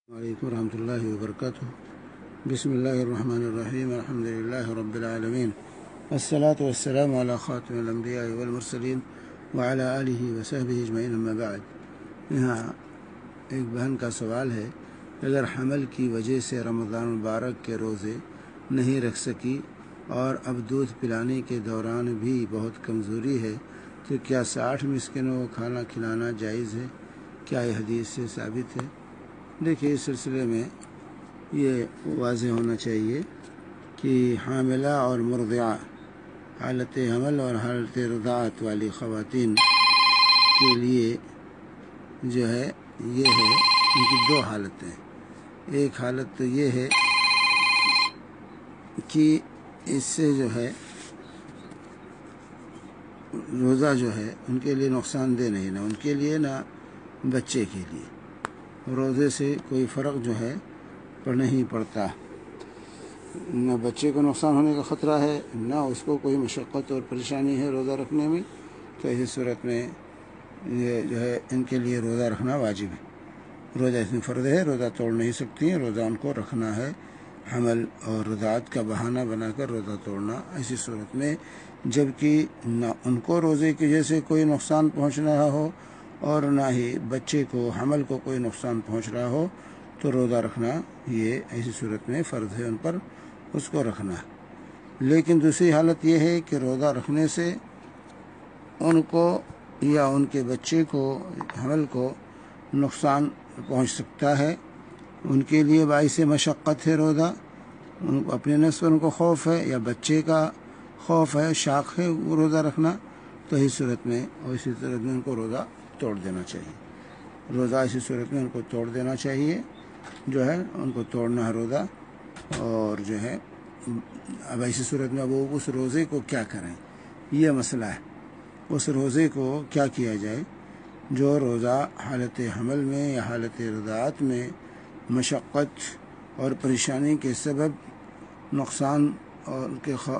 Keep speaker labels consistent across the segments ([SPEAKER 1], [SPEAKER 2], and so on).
[SPEAKER 1] وعلیکم rahmatullahi wa barakatuhu. Bismillahirrahmanirrahim. Alhamdulillahi rabbil alameen. Assalatu wassalamu ala khatam al-anbiya wal mursalin wa ala alihi wa sahbihi ajma'in, amma ba'd. یہاں ایک بہن کا سوال ہے، اگر حمل کی وجہ سے رمضان المبارک کے روزے نہیں رکھ سکی اور اب دودھ پلانے کے دوران بھی بہت کمزوری ہے تو کیا 60 مسکنوں کو کھانا کھلانا جائز ہے؟ کیا یہ حدیث سے ثابت ہے؟ دیکھیے، اس سلسلے میں یہ واضح ہونا چاہیے کہ حاملہ اور مرضعہ، حالت حمل اور حالت رضاعت والی خواتین کے لیے جو ہے یہ ہے، ان کی دو حالتیں. ایک حالت تو یہ ہے کہ اس سے جو ہے روزہ جو ہے ان کے لیے نقصان دہ نہیں، نہ ان کے لیے نہ بچے کے لیے. روزے سے کوئی فرق جو ہے نہیں پڑتا، نہ بچے کو نقصان ہونے کا خطرہ ہے، نہ اس کو کوئی مشقت اور پریشانی ہے روزہ رکھنے میں. تو ایسی صورت میں یہ جو ہے ان کے لیے روزہ رکھنا واجب ہے. روزہ اس میں فرض ہے، روزہ توڑ نہیں سکتی ہیں، روزہ ان کو رکھنا ہے. حمل اور رضاعت کا بہانہ بنا کر روزہ توڑنا ایسی صورت میں، جبکہ نہ ان کو روزے کی وجہ سے کوئی نقصان پہنچ رہا ہو اور نہ ہی بچے کو، حمل کو کوئی نقصان پہنچ رہا ہو، تو روزہ رکھنا یہ ایسی صورت میں فرض ہے ان پر، اس کو رکھنا ہے. لیکن دوسری حالت یہ ہے کہ روزہ رکھنے سے ان کو یا ان کے بچے کو، حمل کو نقصان پہنچ سکتا ہے. ان کے لیے باعث مشقت ہے روزہ، ان کو اپنے نفس پر ان کو خوف ہے یا بچے کا خوف ہے، شاق ہے وہ روزہ رکھنا. تو اسی صورت میں ان کو روزہ توڑ دینا چاہیے. روزہ اسی صورت میں ان کو توڑ دینا چاہیے، جو ہے ان کو توڑنا ہے روزہ. اور جو ہے اب ایسی صورت میں اب وہ اس روزے کو کیا کریں، یہ مسئلہ ہے. اس روزے کو کیا کیا جائے جو روزہ حالت حمل میں یا حالت رضاعت میں مشقت اور پریشانی کے سبب نقصان اور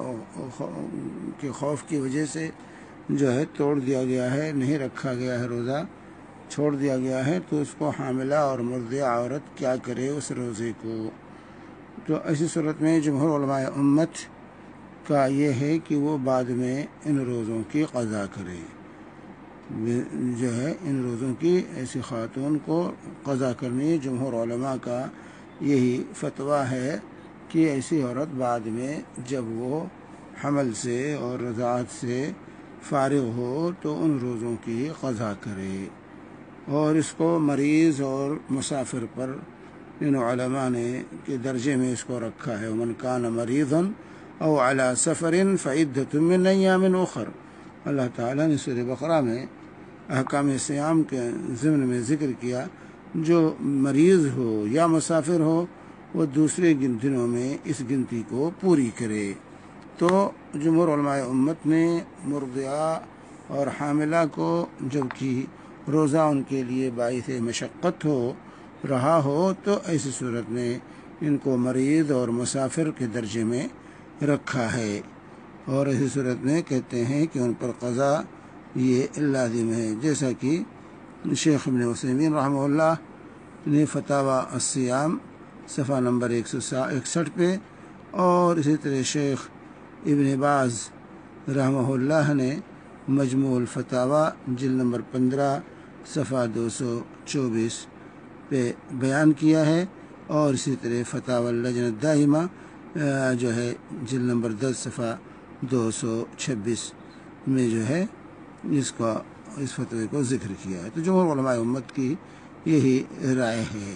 [SPEAKER 1] کے خوف کی وجہ سے جو ہے توڑ دیا گیا ہے، نہیں رکھا گیا ہے، روزہ چھوڑ دیا گیا ہے. تو اس کو حاملہ اور مرضعہ عورت کیا کرے اس روزے کو؟ تو ایسی صورت میں جمہور علماء امت کا یہ ہے کہ وہ بعد میں ان روزوں کی قضا کرے. جو ہے ان روزوں کی ایسی خاتون کو قضا کرنی، جمہور علماء کا یہی فتویٰ ہے کہ ایسی عورت بعد میں جب وہ حمل سے اور رضاعت سے فارغ ہو تو ان روزوں کی قضا کرے. اور اس کو مریض اور مسافر پر ان علماء نے کے درجے میں اس کو رکھا ہے. ومن کان مریضا او علی سفر فعدۃ من ایام اخر. اللہ تعالیٰ نے سورہ بقرہ میں احکام صیام کے ضمن میں ذکر کیا، جو مریض ہو یا مسافر ہو وہ دوسرے دنوں میں اس گنتی کو پوری کرے. تو جمہور علماء امت نے مرضعہ اور حاملہ کو، جبکہ روزہ ان کے لیے باعث مشقت ہو رہا ہو، تو ایسی صورت میں ان کو مریض اور مسافر کے درجے میں رکھا ہے. اور ایسی صورت میں کہتے ہیں کہ ان پر قضا یہ لازم ہے، جیسا کہ شیخ ابن عثیمین رحمہ اللہ نے فتاوی الصیام صفحہ نمبر 161 پہ، اور اسی طرح شیخ ابن باز رحمہ اللہ نے مجموع الفتاوی جلد نمبر 15 صفحہ 224 پہ بیان کیا ہے. اور اسی طرح فتاوی اللجنہ الدائمہ جو ہے جلد نمبر 10 صفحہ 226 میں جو ہے اس فتوے کو ذکر کیا ہے. تو جمہور علماء امت کی یہی رائے ہے.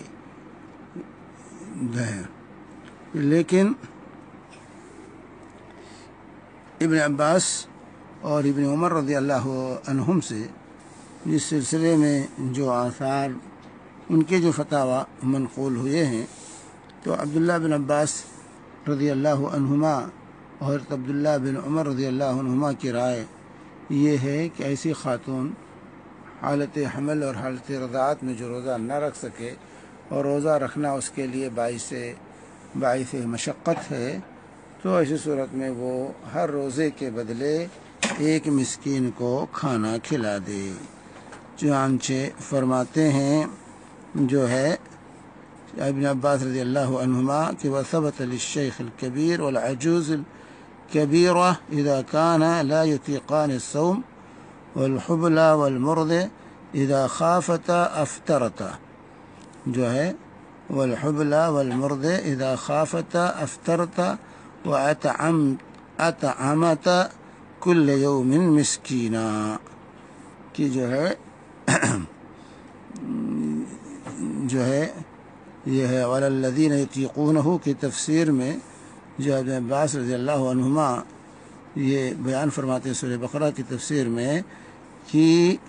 [SPEAKER 1] لیکن ابن عباس اور ابن عمر رضی اللہ عنہم سے اس سلسلے میں جو آثار ان کے جو فتاوی منقول ہوئے ہیں، تو عبداللہ بن عباس رضی اللہ عنہما اور عبداللہ بن عمر رضی اللہ عنہما کی رائے یہ ہے کہ ایسی خاتون حالت حمل اور حالت رضاعت میں جو روزہ نہ رکھ سکے اور روزہ رکھنا اس کے لیے باعث مشقت ہے، تو ایسی صورت میں وہ ہر روزے کے بدلے ایک مسکین کو کھانا کھلا دے. چنانچہ فرماتے ہیں جو ہے ابن عباس رضی اللہ عنہما کہ وثبت للشیخ الکبیر والعجوز الکبیرہ اذا کان لا یطیقان الصوم والحبلى والمرض اذا خافتا افطرتا، جو ہے والحبلى والمرض اذا خافتا افطرتا اطعمتا کل یوم مسکینا، کہ جو ہے یہ ہے وعلی الذین یطیقونہ کی تفسیر میں جو ابن عباس رضی اللہ عنہما یہ بیان فرماتے ہیں سورہ بقرہ کی تفسیر میں کہ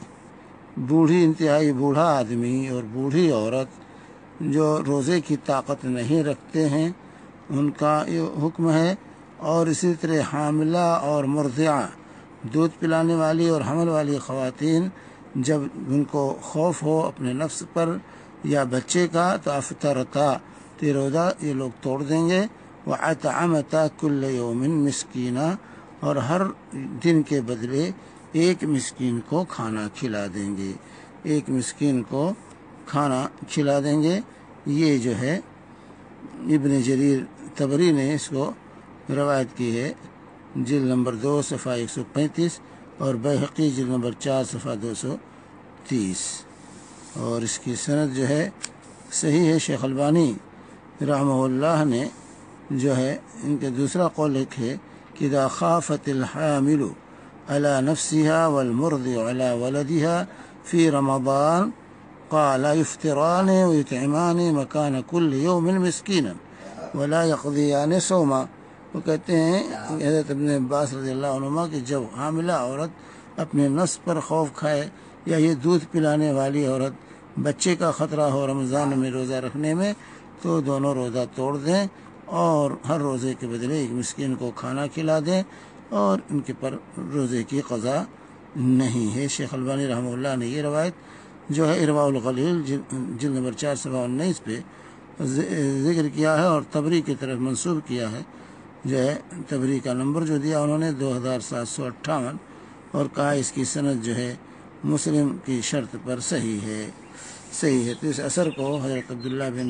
[SPEAKER 1] بوڑھی انتہائی بوڑھا آدمی اور بوڑھی عورت جو روزے کی طاقت نہیں رکھتے ہیں ان کا یہ حکم ہے، اور اسی طرح حاملہ اور مرضعہ دودھ پلانے والی اور حمل والی خواتین جب ان کو خوف ہو اپنے نفس پر یا بچے کا تو افطرتا تو روزہ یہ لوگ توڑ دیں گے، وَأَطْعَمَتَا كُلَّ يَوْمٍ مِسْكِينًا، اور ہر دن کے بدلے ایک مسکین کو کھانا کھلا دیں گے، ایک مسکین کو کھانا کھلا دیں گے۔ یہ جو ہے ابن جریر طبری نے اس کو روایت کی ہے، جلد نمبر 2 صفحہ 135، اور بیہقی جلد نمبر 4 صفحہ 230، اور اس کی سند جو ہے صحیح ہے۔ شیخ البانی رحمہ اللہ نے جو ہے ان کے دوسرا قول لکھے کہ اذا خافت الحامل على نفسها والمرضع على ولدها في رمضان قال يفطران ويطعمان مكان كل يوم مسكينا ولا يقضيان صوما۔ وہ کہتے ہیں حضرت ابن عباس رضی اللہ عنہما کہ جب حاملہ عورت اپنے نفس پر خوف کھائے یا یہ دودھ پلانے والی عورت بچے کا خطرہ ہو رمضان میں روزہ رکھنے میں، تو دونوں روزہ توڑ دیں اور ہر روزے کے بدلے ایک مسکین کو کھانا کھلا دیں، اور ان کے پر روزے کی قضا نہیں ہے۔ شیخ البانی رحمہ اللہ نے یہ روایت جو ہے ارواء الغلیل جلد نمبر 4 صفحہ 19 پہ ذکر کیا ہے، اور طبری کی طرف منسوب کیا ہے۔ جو ہے طبری کا نمبر جو دیا انہوں نے 2758، اور کہا اس کی سند جو ہے مسلم کی شرط پر صحیح ہے۔ تو اس اثر کو حضرت عبداللہ بن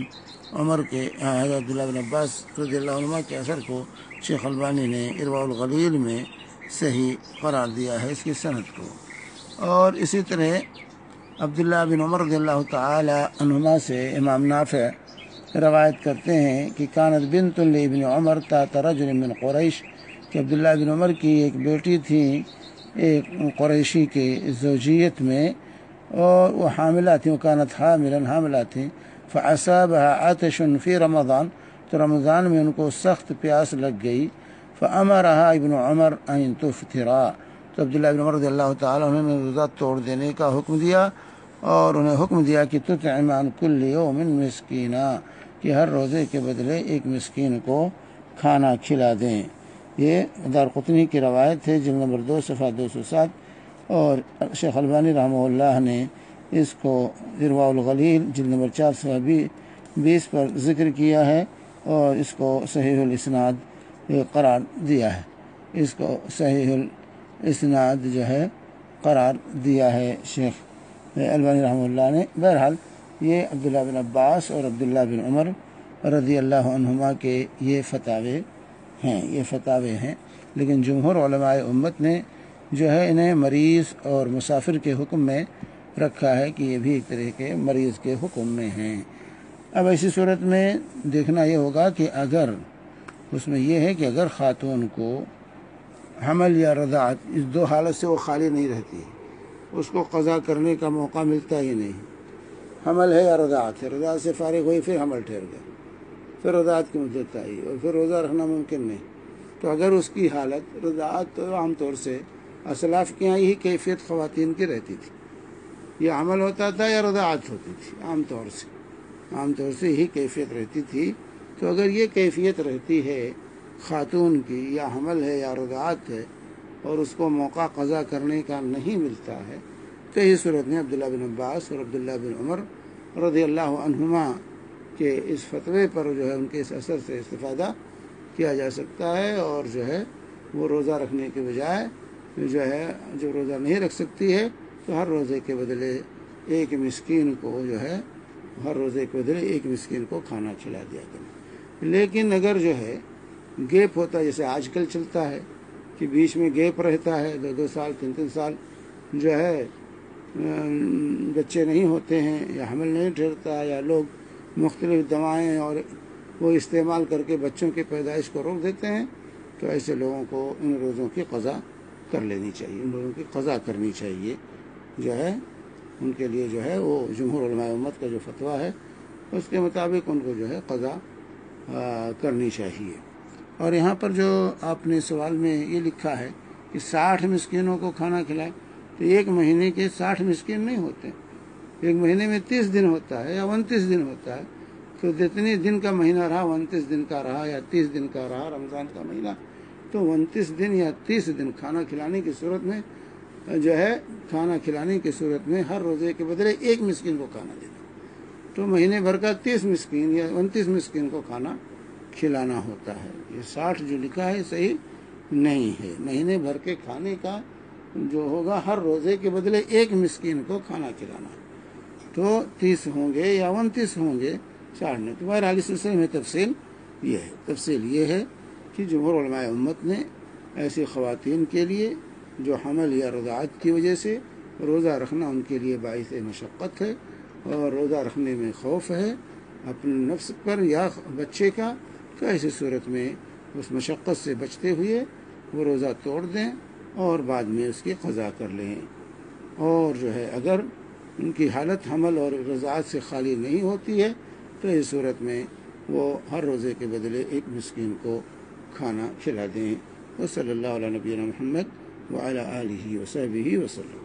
[SPEAKER 1] عباس رضی اللہ عنہ کے اثر کو شیخ البانی نے ارواء الغلیل میں صحیح قرار دیا ہے اس کی سند کو۔ اور اسی طرح عبداللہ بن عمر رضی اللہ تعالی عنہما سے امام نافع روایت کرتے ہیں کہ کانت بنت لابن عمر تحت رجل من قریش، کہ عبداللہ بن عمر کی ایک بیٹی تھی ایک قریشی کے زوجیت میں، اور وہ حاملہ تھیں، کانت حاملہ تھیں، فاصابها عطش فی رمضان، تو رمضان میں ان کو سخت پیاس لگ گئی، فامرها ابن عمر ان تفطرا، تو عبداللہ بن عمر رضی اللہ تعالیٰ عنہ نے روزہ توڑ دینے کا حکم دیا، اور انہیں حکم دیا کہ تطعمان کل یوم مسکینا، کہ ہر روزے کے بدلے ایک مسکین کو کھانا کھلا دیں۔ یہ دارقطنی کی روایت ہے جلد نمبر 2 صفحہ 207، اور شیخ البانی رحمہ اللہ نے اس کو ارواء الغلیل جلد نمبر 4 صفحہ 20 پر ذکر کیا ہے، اور اس کو صحیح الاسناد قرار دیا ہے، اس کو صحیح الاسناد جو ہے قرار دیا ہے شیخ البانی رحمہ اللہ نے۔ بہرحال یہ عبداللہ بن عباس اور عبداللہ بن عمر رضی اللہ عنہما کے یہ فتاوے ہیں، لیکن جمہور علماء امت نے جو ہے انہیں مریض اور مسافر کے حکم میں رکھا ہے، کہ یہ بھی ایک طرح کے مریض کے حکم میں ہیں۔ اب ایسی صورت میں دیکھنا یہ ہوگا کہ اگر اس میں یہ ہے کہ اگر خاتون کو حمل یا رضاعت اس دو حالت سے وہ خالی نہیں رہتی، اس کو قضا کرنے کا موقع ملتا ہی نہیں، حمل ہے یا رضاعت ہے، رضاعت سے فارغ ہوئی پھر حمل ٹھہر گیا، پھر رضاعت کی مدت آئی اور پھر روزہ رکھنا ممکن نہیں، تو اگر اس کی حالت رضاعت تو عام طور سے اسلاف کے یہاں یہی کیفیت خواتین کی رہتی تھی، یا حمل ہوتا تھا یا رضاعت ہوتی تھی، عام طور سے یہی کیفیت رہتی تھی۔ تو اگر یہ کیفیت رہتی ہے خاتون کی، یا حمل ہے یا رضاعت ہے، اور اس کو موقع قضا کرنے کا نہیں ملتا ہے، تو اس صورت میں عبداللہ بن عباس اور عبداللہ بن عمر رضی اللہ عنہما کے اس فتوے پر جو ہے ان کے اس اثر سے استفادہ کیا جا سکتا ہے، اور جو ہے وہ روزہ رکھنے کے بجائے جو ہے جو روزہ نہیں رکھ سکتی ہے تو ہر روزے کے بدلے ایک مسکین کو جو ہے ہر روزے کے بدلے ایک مسکین کو کھانا کھلا دیا کریں۔ لیکن اگر جو ہے گیپ ہوتا ہے، جیسے آج کل چلتا ہے کہ بیچ میں گیپ رہتا ہے، 2 سال 3 سال جو ہے بچے نہیں ہوتے ہیں یا حمل نہیں ٹھہرتا، یا لوگ مختلف دوائیں اور وہ استعمال کر کے بچوں کی پیدائش کو روک دیتے ہیں، تو ایسے لوگوں کو ان روزوں کی قضا کر لینی چاہیے، ان روزوں کی قضا کرنی چاہیے، جو ہے ان کے لیے جو ہے وہ جمہور علماء امت کا جو فتویٰ ہے اس کے مطابق ان کو جو ہے قضا کرنی چاہیے۔ اور یہاں پر جو آپ نے سوال میں یہ لکھا ہے کہ 60 مسکینوں کو کھانا کھلائے، تو ایک مہینے کے 60 مسکین نہیں ہوتے، ایک مہینے میں 30 دن ہوتا ہے یا 29 دن ہوتا ہے، تو جتنے دن کا مہینہ رہا، 29 دن کا رہا یا 30 دن کا رہا رمضان کا مہینہ، تو 29 دن یا 30 دن کھانا کھلانے کی صورت میں جو ہے کھانا کھلانے کی صورت میں ہر روزے کے بدلے ایک مسکین کو کھانا دینا، تو مہینے بھر کا 30 مسکین یا 29 مسکین کو کھانا کھلانا ہوتا ہے۔ یہ 60 جو لکھا ہے صحیح نہیں ہے، مہینے بھر کے کھانے کا جو ہوگا ہر روزے کے بدلے ایک مسکین کو کھانا کھلانا، تو 30 ہوں گے یا 29 ہوں گے، 60 نہیں۔ تو بہرحال اس سلسلے میں تفصیل یہ ہے کہ جمہور علماء امت نے ایسی خواتین کے لیے جو حمل یا رضاعت کی وجہ سے روزہ رکھنا ان کے لیے باعث مشقت ہے اور روزہ رکھنے میں خوف ہے اپنے نفس پر یا بچے کا، تو ایسی صورت میں اس مشقت سے بچتے ہوئے وہ روزہ توڑ دیں اور بعد میں اس کی قضا کر لیں۔ اور جو ہے اگر ان کی حالت حمل اور رضاعت سے خالی نہیں ہوتی ہے تو اس صورت میں وہ ہر روزے کے بدلے ایک مسکین کو کھانا کھلا دیں۔ وصلی اللہ علیہ نبینا محمد وعلی آلہ وصحبہ وسلم۔